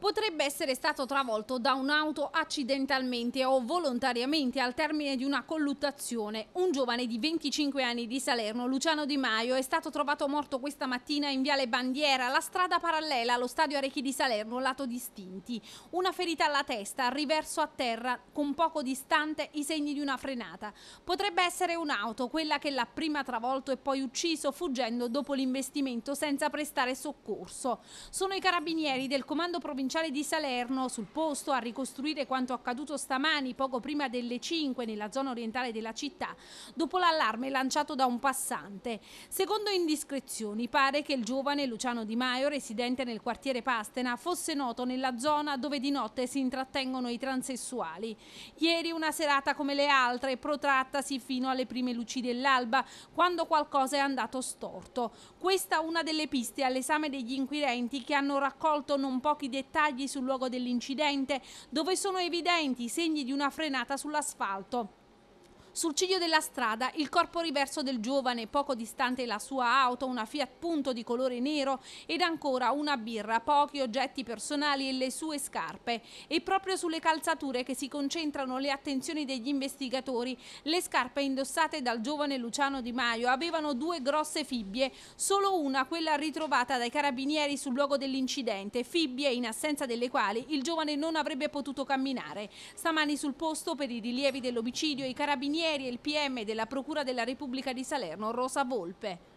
Potrebbe essere stato travolto da un'auto accidentalmente o volontariamente al termine di una colluttazione. Un giovane di 25 anni di Salerno, Luciano Di Maio, è stato trovato morto questa mattina in Viale Bandiera, la strada parallela allo stadio Arechi di Salerno, lato distinti. Una ferita alla testa, riverso a terra, con poco distante i segni di una frenata. Potrebbe essere un'auto, quella che l'ha prima travolto e poi ucciso, fuggendo dopo l'investimento senza prestare soccorso. Sono i carabinieri del comando provinciale di Salerno sul posto a ricostruire quanto accaduto stamani poco prima delle 5 nella zona orientale della città dopo l'allarme lanciato da un passante. Secondo indiscrezioni pare che il giovane Luciano Di Maio, residente nel quartiere Pastena, fosse noto nella zona dove di notte si intrattengono i transessuali. Ieri una serata come le altre, protrattasi fino alle prime luci dell'alba, quando qualcosa è andato storto. Questa è una delle piste all'esame degli inquirenti che hanno raccolto non pochi dettagli sul luogo dell'incidente, dove sono evidenti i segni di una frenata sull'asfalto. Sul ciglio della strada il corpo riverso del giovane, poco distante la sua auto, una Fiat Punto di colore nero ed ancora una birra, pochi oggetti personali e le sue scarpe. E proprio sulle calzature che si concentrano le attenzioni degli investigatori, le scarpe indossate dal giovane Luciano Di Maio avevano due grosse fibbie, solo una, quella ritrovata dai carabinieri sul luogo dell'incidente, fibbie in assenza delle quali il giovane non avrebbe potuto camminare. Stamani sul posto per i rilievi dell'omicidio i carabinieri e il PM della Procura della Repubblica di Salerno, Rosa Volpe.